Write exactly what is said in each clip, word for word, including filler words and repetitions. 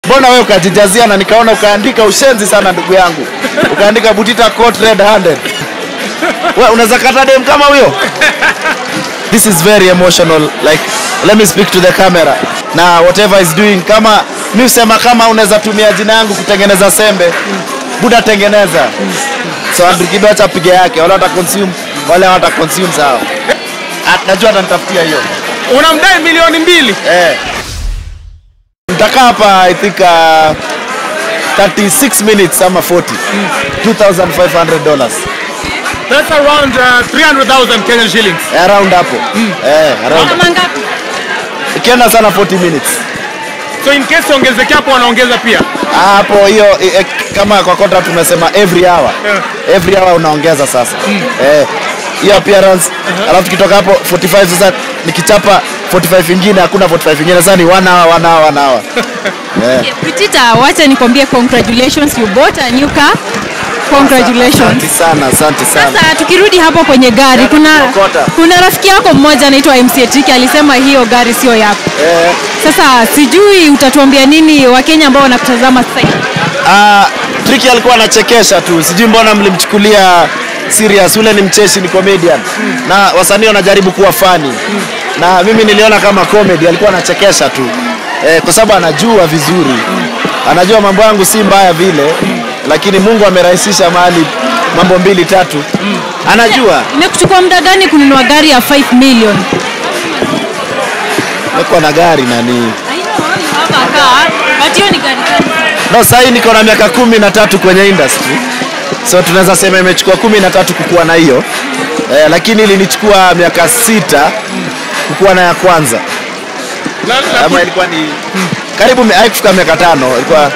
Mbona wewe ukajijazia na nikaona ukaandika ushenzi sana ndugu yangu. Ukaandika Butita caught red handed. Wewe unaweza kata dem kama huyo? This is very emotional, like let me speak to the camera. Na whatever is doing, kama mimi usema kama unaweza tumia jina yangu kutengeneza sembe, Buda tengeneza. So Andrew Kibe acha pige yake, wala wata consume, wala wata consume sawa. Najua atanitafutia hiyo. Unamdai milioni mbili? Eh. Nitakaa hapa I think uh, thirty-six minutes ama forty. Mm. two thousand five hundred dollars. That's around uh, three hundred thousand Kenyan shillings. Around hapo. Mm. Eh, around. Mangapi? Ikienda sana forty minutes. So in case ongezeke hapo wanaongeza pia. Hapo hiyo e, kama kwa contract tumesema every hour. Yeah. Every hour unaongeza sasa. Mm. Eh, hiyo appearance, uh-huh. Alafu kitoka hapo forty-five sasa nikichapa forty-five nyingine hakuna forty-five nyingine sasa ni one hour one hour one hour. Yeah. Butita, wacha nikwambie congratulations, you bought a new car. Congratulations. Asante sana, asante sana. Sasa tukirudi hapo kwenye gari, kuna kuna rafiki yako mmoja anaitwa M C Triki alisema hiyo gari sio yako. Eh. Sasa sijui utatuambia nini Wakenya ambao wanakutazama sasa hivi? Ah, Triki alikuwa anachekesha tu. Sijui mbona mlimchukulia serious. Ule ni mcheshi, ni comedian. Hmm. Na wasanii wanajaribu kuwa funny. Hmm. Na mimi niliona kama comedy, alikuwa anachekesha tu. Eh, kwa sababu anajua vizuri. Hmm. Anajua mambo yangu si mbaya vile. Hmm. Lakini Mungu amerahisisha mahali mambo mbili tatu. Mm. Anajua. Imekuchukua muda gani kununua gari ya five million? Niko na gari nani? Hapa kaa. Batio ni gari gani? No, sasa niko na miaka kumi na tatu kwenye industry. So tunaweza sema imechukua kumi na tatu kukua na hiyo. Eh, lakini ilinichukua miaka sita kukua na ya kwanza. Kama ilikuwa ni hmm. karibu haikufika miaka tano, ilikuwa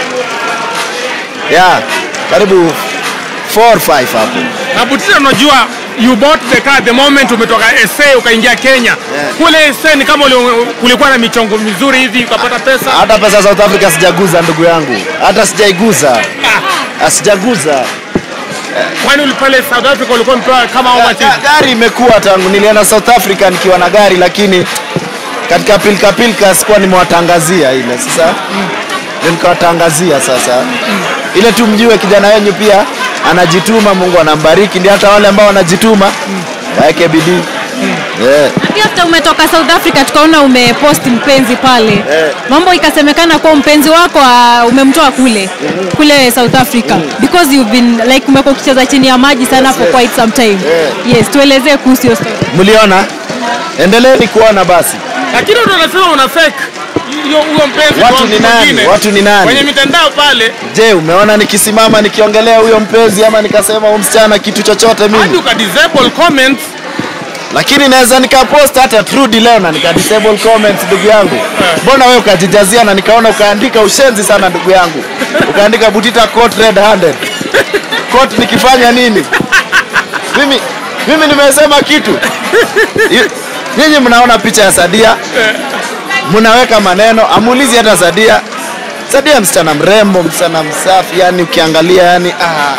yeah, karibu four or five hapo. Na Butita, unajua you bought the car the moment umetoka S A ukaingia Kenya. Yeah. Kule S A ni kama kulikuwa na michongo mizuri hivi ukapata pesa. Hata pesa South Africa sijaguza ndugu yangu. Hata sijaiguza. Ah, sijaguza. Kwani ulipale South Africa ulikuwa mpewa kama au machi? Gari imekuwa tangu nilienda South Africa nikiwa na gari, lakini katika pilka pilka sikuwa nimewatangazia ile. Sasa mm. ndio nikawatangazia sasa. Mm. Ile tu mjue kijana wenu pia anajituma, Mungu anambariki, ndio hata wale ambao wanajituma mm. waeke bidii. Mm. Yeah. Pia hata umetoka South Africa tukaona umepost mpenzi pale. Yeah. Mambo ikasemekana kwa mpenzi wako uh, umemtoa kule mm. kule South Africa mm. because you've been like umekuwa ukicheza chini ya maji sana yes, for yes. quite some time. Yeah. Yes, tuelezee kuhusu hiyo story. Mliona? Endeleeni kuona basi. Lakini ndio unasema una fake hiyo huyo mpenzi watu ni nani? Watu ni nani? Kwenye mitandao pale. Je, umeona nikisimama nikiongelea huyo mpenzi ama nikasema huyo msichana kitu chochote mimi? Hadi uka disable comments. Lakini naweza nikapost hata Trudy leo na nika disable comments ndugu yangu. Mbona wewe ukajijazia na nikaona ukaandika ushenzi sana ndugu yangu. Ukaandika Butita caught red handed. Caught nikifanya nini? Mimi mimi nimesema kitu. Nyinyi mnaona picha ya Sadia, mnaweka maneno, amuulizi hata Sadia. Sadia msichana mrembo, msichana msafi, yani ukiangalia yani ah.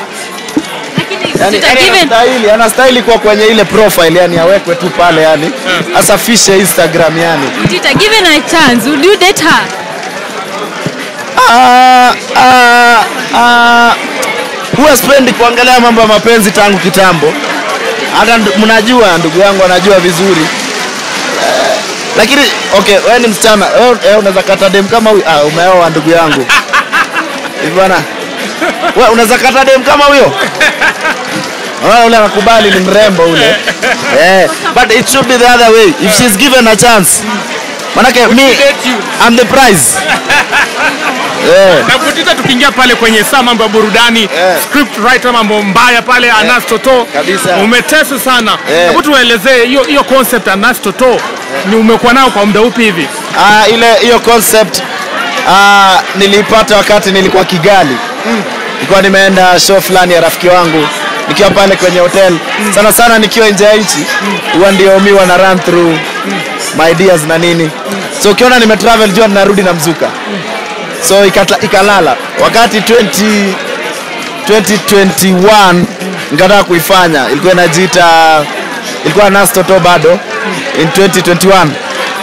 Yani anastahili, anastahili kwa kwenye ile profile yani awekwe tu pale yani. Asafishe Instagram yani. Butita, given a chance, would you date her? Ah ah ah. Huwa spendi kuangalia mambo ya mapenzi tangu kitambo. Hata mnajua ndugu yangu anajua vizuri. Uh, lakini okay, wewe ni msichana, wewe unaweza kata dem kama huyo? Ah, umeoa ndugu yangu. Hivi bwana. Wewe unaweza kata dem kama huyo? Wala ule anakubali ni mrembo ule. Eh, but it should be the other way. If she's given a chance. Manake me I'm the prize. Yeah. Na Butita, tukiingia pale kwenye saa mambo ya burudani, yeah. script writer mambo mbaya pale, yeah. Anas Toto. Kabisa. Umetesa sana. Yeah. Hebu tuelezee hiyo hiyo concept Anas Toto. Yeah. Ni umekuwa nao kwa muda upi hivi? Ah, ile hiyo concept ah nilipata wakati nilikuwa Kigali. Mm. Nilikuwa nimeenda show fulani ya rafiki wangu. Nikiwa pale kwenye hotel. Mm. Sana sana nikiwa nje ya nchi. Huwa ndio mimi wana run through mm. my ideas na nini. Mm. So ukiona nime travel jua ninarudi na mzuka. Mm. So ikata, ikalala wakati twenty twenty-one nikataka kuifanya, ilikuwa inajiita ilikuwa Anas Toto bado in twenty twenty-one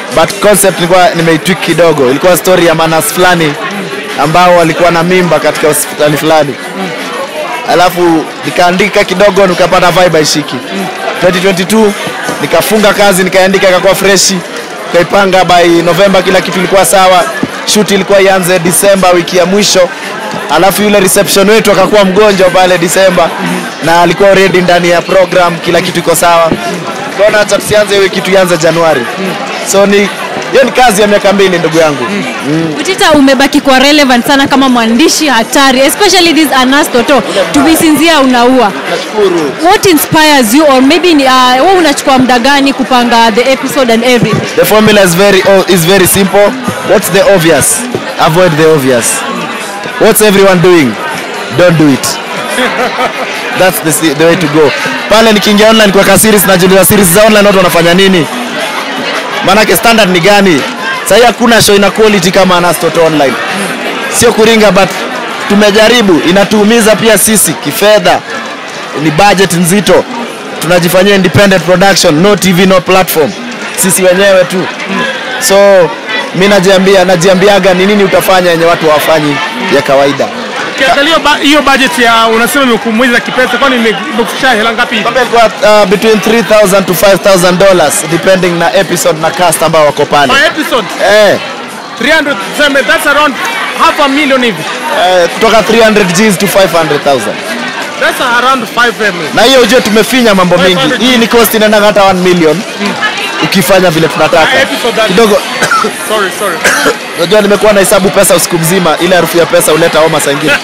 but concept nilikuwa nimeitwik kidogo. Ilikuwa story ya manas fulani ambao walikuwa na mimba katika hospitali fulani. Alafu nikaandika kidogo nikapata vibe ishiki. twenty twenty-two nikafunga kazi nikaandika ikakuwa fresh. Kaipanga by November kila kitu ilikuwa sawa. Shoot ilikuwa ianze December wiki ya mwisho. Alafu yule reception wetu akakuwa mgonjwa pale December na alikuwa already ndani ya program, kila kitu iko sawa. Tukaona acha tusianze wiki kitu ianze Januari. So ni hiyo ni kazi ya miaka mbili ndugu yangu. Mm. Butita, umebaki kwa relevant sana kama mwandishi hatari, especially this Anas Toto. To be sincere, unaua. Nashukuru. What inspires you, or maybe uh, wewe unachukua muda gani kupanga the episode and everything? The formula is very is very simple. What's the obvious? Avoid the obvious. What's everyone doing? Don't do it. That's the, the way to go. Pale nikiingia online kwa series na julia series za online watu wanafanya nini? Manake standard ni gani? Sasa hakuna show ina quality kama Anas Toto online. Sio kuringa, but tumejaribu, inatuumiza pia sisi kifedha. Ni budget nzito. Tunajifanyia independent production, no T V, no platform. Sisi wenyewe tu. So mimi najiambia najiambiaga ni nini utafanya yenye watu hawafanyi ya kawaida. Kiangalia hiyo budget ya unasema imekumwiza kipesa, kwani imekufikisha hela ngapi? Kwa uh, between three thousand to five thousand dollars depending na episode na cast ambao wako pale. Per episode? Eh. three hundred, that's around half a million hivi. Eh, kutoka three hundred G's to five hundred thousand. That's around five million. Na hiyo ujue tumefinya mambo mengi. Hii ni cost inaenda hata one million. Mm. Ukifanya vile tunataka. Kidogo. Sorry, sorry. Unajua nimekuwa na hesabu pesa usiku mzima, ile harufu ya pesa huleta homa saa nyingine.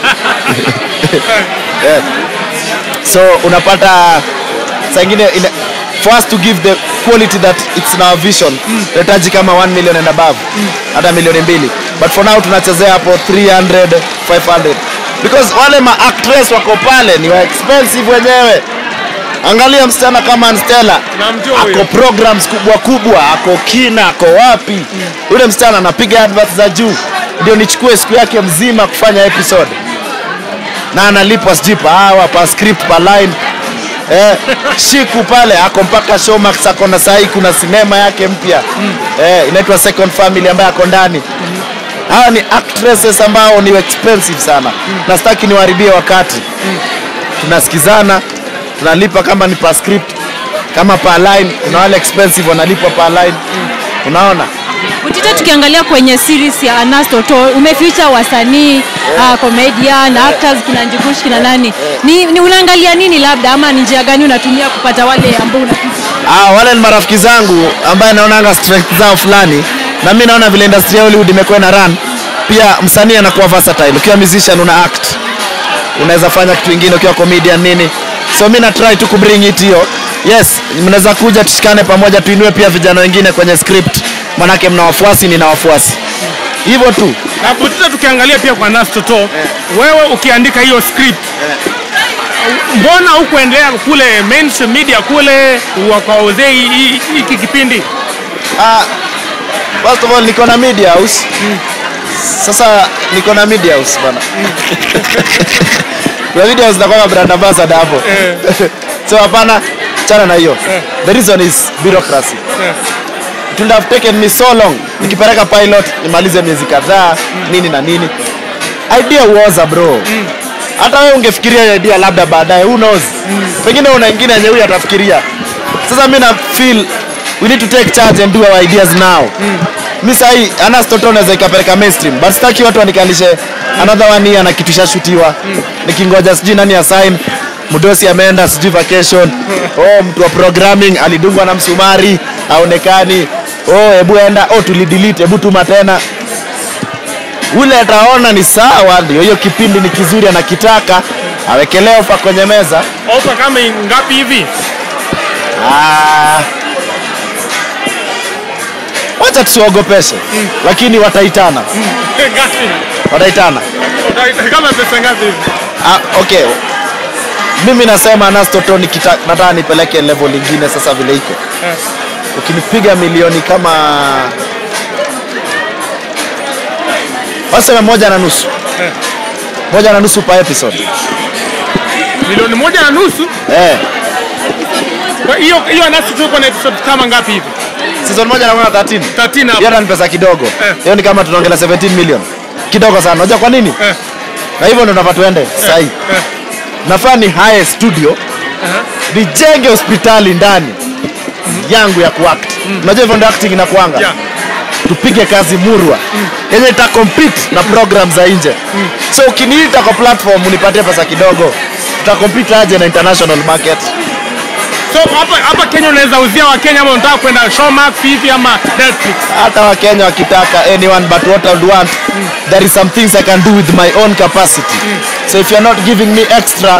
Yeah. So unapata saa nyingine for us to give the quality that it's in our vision, tunahitaji kama one million and above, hata mm. milioni mbili. But for now tunachezea hapo three hundred, five hundred. Because wale ma actress wako pale ni wa expensive wenyewe. Angalia msichana kama Anstella, ako programs kubwa kubwa, ako kina, ako wapi. Ule msichana anapiga adverts za juu. Ndio nichukue siku yake mzima kufanya episode. Na analipwa sijui pa hour, pa script, pa line. Eh, Shiku pale ako mpaka Showmax, ako na sahi kuna sinema yake mpya. Eh, inaitwa Second Family ambayo ako ndani. Hawa ni actresses ambao ni expensive sana. Na sitaki niwaharibie wakati. Tunasikizana, tunalipa kama ni per script, kama per line, na wale expensive wanalipwa per line. Unaona? Butita, tukiangalia kwenye series ya Anas Toto, umefeature wasanii, yeah. uh, comedian, actors, kina Njigush, kina nani. Yeah. Ni, ni unaangalia nini labda ama ni njia gani unatumia kupata wale ambao unaficha? Ah, wale ni marafiki zangu ambaye naonanga strength zao fulani. Na mimi naona vile industry ya Hollywood imekuwa na run. Pia msanii anakuwa versatile. Ukiwa musician una act. Unaweza fanya kitu kingine ukiwa comedian nini. So mimi na try to bring it hiyo. Yes, mnaweza kuja tushikane pamoja tuinue pia vijana wengine kwenye script. Manake mna wafuasi, nina wafuasi. Hivyo tu. Na Butita, tukiangalia pia kwa Anas Toto, yeah. Wewe ukiandika hiyo script, yeah. Mbona hukuendelea kule mainstream media kule wakaozea hiki kipindi? Ah, first of all niko na media house. Mm. Sasa niko na media house bana. Mm. Kwa media house nakuwa brand ambassador hapo. Yeah. So hapana, chana na hiyo. Yeah. The reason is bureaucracy. Yeah. It would have taken me so long. Nikipeleka pilot nimalize miezi kadhaa, mm. nini na nini. Idea was a bro. Mm. Hata wewe ungefikiria idea labda baadaye, who knows. Mm. Pengine una nyingine yenye huyu atafikiria. Sasa mimi na feel we need to take charge and do our ideas now. Mm. Mimi sahi Anas Toto naweza ikapeleka mainstream, but sitaki watu wanikalishe mm. another one year na kitu shashutiwa. Mm. Nikingoja sijui nani assign, Mudosi ameenda sijui vacation. Oh, mtu wa programming alidungwa na msumari, haonekani. Oh, hebu enda, oh tulidelete, hebu tuma tena. Ule ataona ni sawa, ndio hiyo kipindi ni kizuri anakitaka, awekelea ofa kwenye meza. Ofa kama ngapi hivi? Ah. Wacha tusiogopeshe, mm. lakini wataitana. Mm. Ngapi? Wataitana. Wataitana kama pesa ngapi hivi? Ah, okay. Mimi nasema Anas Toto nataka nipeleke level nyingine sasa vile iko. Yeah. Ukinipiga milioni kama wasema moja na nusu. Yeah. Moja na nusu per episode. Milioni moja na nusu? Eh. Kwa hiyo hiyo Anas Toto kwa episode kama ngapi hivi? Season moja naona thirteen. thirteen hapo. Hiyo ni pesa kidogo. Eh. Hiyo ni kama tunaongelea seventeen million. Kidogo sana. Unajua kwa nini? Eh. Na hivyo ndio tunapata tuende sasa hivi. Eh. Nafaa ni high studio. Uh-huh. Nijenge hospitali ndani yangu ya kuact. Unajua hivyo ndio acting inakuanga. Yeah. Tupige kazi murwa yenye ita compete na program za nje. So ukiniita kwa platform unipatie pesa kidogo, tuta compete aje na international market. So hapa hapa Kenya unaweza uzia wa Kenya ama unataka kwenda Showmax hivi ama Netflix? Hata wa Kenya wakitaka anyone, but what I would want, there is some things I can do with my own capacity. So if you're not giving me extra,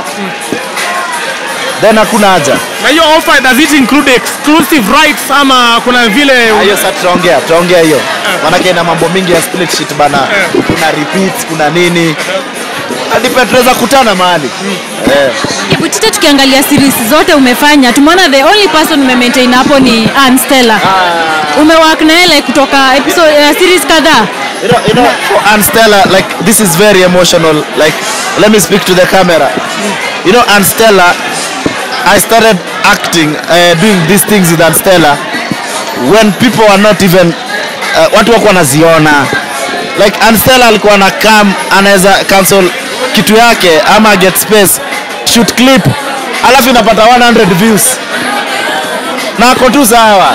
then hakuna haja. Na hiyo offer, does it include exclusive rights ama kuna vile Hiyo sasa tutaongea, tutaongea hiyo. Maana ina mambo mingi ya split sheet bana. Kuna repeats, kuna nini. Hadi Petreza kutana mahali. Eh. Hebu Tite, tukiangalia series zote umefanya, tumeona the only person ume maintain hapo ni Ann Stella. Ah. Umework na yeye kutoka episode uh, series kadhaa. You know, you know, for Ann Stella, like this is very emotional. Like, let me speak to the camera. You know, Ann Stella, I started acting, uh, doing these things with Ann Stella when people are not even uh, watu wako wanaziona. Like Ann Stella alikuwa na come, anaweza cancel kitu yake ama get space, shoot clip, alafu inapata one hundred views na ako tu sawa.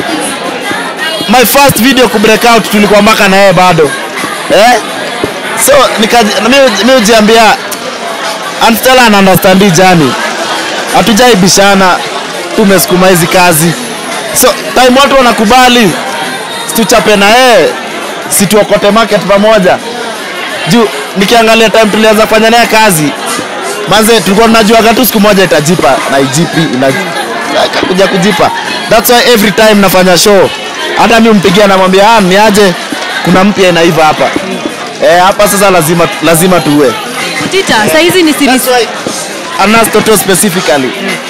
My first video ku break out tulikuwa mpaka na yeye bado eh, so nika mimi hujiambia Ann Stella ana understand jani, hatujaibishana, tumesukuma hizi kazi, so time watu wanakubali situchape na yeye, situokote market pamoja. Juu nikiangalia time tulianza kufanya naye kazi manze, tulikuwa tunajua tu siku moja itajipa na ijipi inakuja kujipa. That's why every time nafanya show, hata mimi mpigia namwambia ah, niaje, kuna mpya inaiva hapa eh, hapa sasa lazima lazima tuwe Tita. Sasa hizi ni series. That's why Anas Toto specifically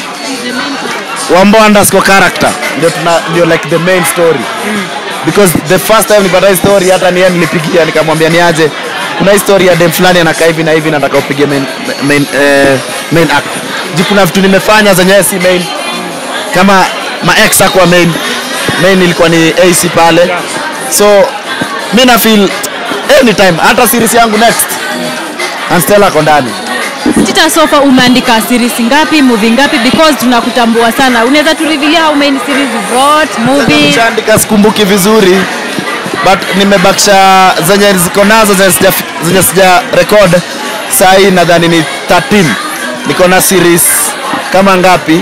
Wambo underscore character ndio tuna ndio like the main story, because the first time nipata hii story hata ni yeye nilipigia nikamwambia niaje, kuna hii story ya dem fulani anakaa hivi na hivi, nataka upige main main eh, main act. Juu kuna vitu nimefanya zenyewe si main, kama ma ex kwa main main ilikuwa ni A C pale, so mimi na feel anytime hata series yangu next Ann Stella ako ndani. Tita, so far umeandika series ngapi, movie ngapi, because tunakutambua sana, unaweza tu reveal how many series you wrote, movie? Nishaandika sikumbuki vizuri, but nimebakisha zenye ziko nazo zenye sija record saa hii, nadhani ni thirteen. Niko na series kama ngapi?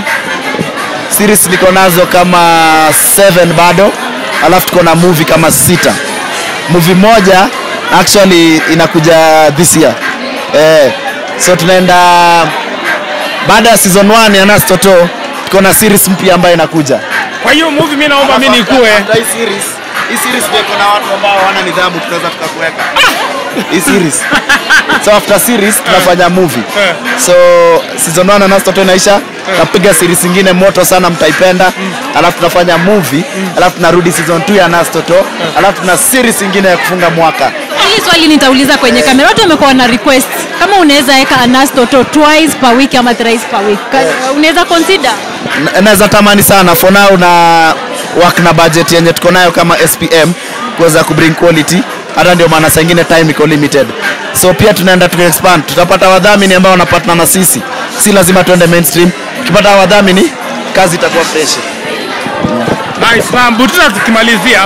Series niko nazo kama seven bado, alafu tuko na movie kama sita. Movie moja actually inakuja this year eh, so tunaenda baada ya season one ya Nas Toto, tuko na series mpya ambayo inakuja. Kwa hiyo movie mimi naomba mimi nikue. Hii series, hii series ndio kuna watu ambao hawana nidhamu, tutaweza tukakuweka. Hii series. So after series tunafanya movie. So season one Nas Toto inaisha, tunapiga series nyingine moto sana mtaipenda. Alafu tunafanya movie, alafu tunarudi season two ya Nas Toto, alafu tuna series nyingine ya kufunga mwaka. Hili swali nitauliza kwenye kamera. Watu wamekuwa na request kama unaweza weka Anas Toto twice per week ama thrice per week. Unaweza consider? Naweza tamani sana. For now na work na budget yenye tuko nayo kama S P M kuweza ku bring quality. Hata ndio maana saa nyingine time iko limited. So pia tunaenda tu expand. Tutapata wadhamini ambao wanapatana na sisi. Si lazima tuende mainstream. Tukipata wadhamini kazi itakuwa fresh. Nice. Na Butita, tukimalizia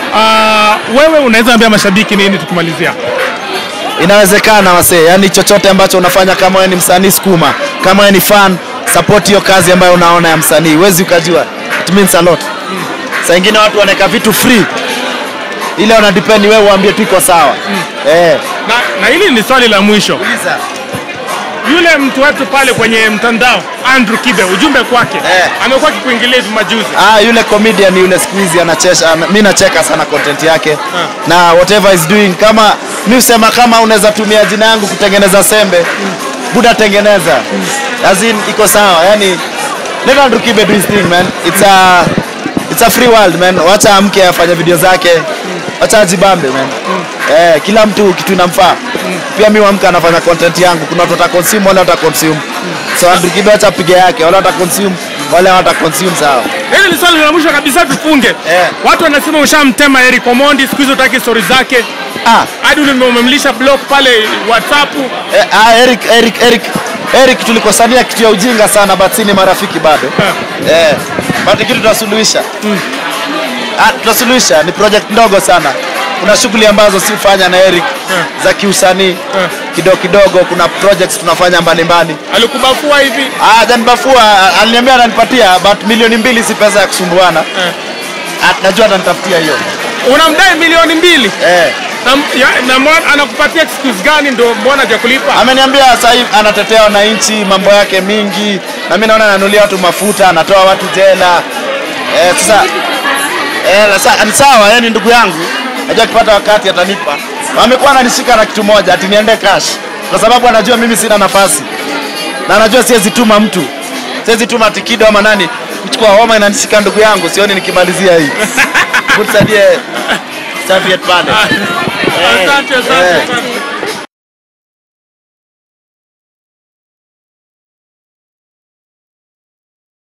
uh, wewe unaweza ambia mashabiki nini tukimalizia? Inawezekana wasee, yani chochote ambacho unafanya, kama wewe ni msanii sukuma, kama wewe ni fan, support hiyo kazi ambayo unaona ya msanii. Huwezi ukajua, it means a lot. Mm. Saa nyingine watu wanaweka vitu free, ile wana depend wewe uambie tu iko sawa. Mm. Eh. Na, na hili ni swali la mwisho. Uliza. Yule mtu wetu pale kwenye mtandao Andrew Kibe, ujumbe kwake eh, amekuwa akikuingilia hivi majuzi. Ah, yule comedian yule squeeze anachesha, mimi nacheka sana content yake. Ah. Na whatever is doing, kama mimi usema kama unaweza tumia jina yangu kutengeneza sembe, mm, buda tengeneza. Mm. As in iko sawa, yani let Andrew Kibe do his thing, man. It's a it's a free world, man. Wacha amke afanye video zake. Mm. Wacha ajibambe, man. Mm. Eh, kila mtu kitu inamfaa. Mm. Pia mimi amka anafanya content yangu. Kuna watu wata consume, wala wata consume. Mm. So Andrew Kibe acha piga yake, wala wata consume, wale wata consume sawa. Hili ni swali la mwisho kabisa tufunge. Eh. Watu wanasema ushamtema Eric Omondi, siku hizo utaki stories zake. Ah, Hadi umemlisha blog pale WhatsApp. eh, ah Eric Eric Eric Eric tulikosania kitu ya ujinga sana but si ni marafiki bado. Eh. Eh. But kitu tunasuluhisha. Mm. Ah, tunasuluhisha ni project ndogo sana. Kuna shughuli ambazo si ufanya na Eric yeah. za kiusanii yeah. kidogo kidogo, kuna projects tunafanya mbalimbali. Alikubafua hivi? Ah, janibafua, aliniambia ananipatia but milioni mbili si pesa ya kusumbuana. Yeah. Ah, najua atanitafutia hiyo. Unamdai milioni mbili? Eh. Na, na anakupatia excuse gani ndio mbona hajakulipa? Ameniambia sasa hivi anatetea wananchi, mambo yake mingi, na mimi naona ananulia watu mafuta, anatoa watu jela. Eh, sasa eh sasa ni sawa, yeye ni ndugu yangu. Najua kipata wakati atanipa. Amekuwa ananishika na kitu moja ati niende cash. Kwa sababu anajua mimi sina nafasi. Na anajua siwezi tuma mtu. Siwezi tuma Tikido ama nani kuchukua homa inanishika ndugu yangu, sioni nikimalizia hii. Kutusaidie Soviet pale. Asante, asante.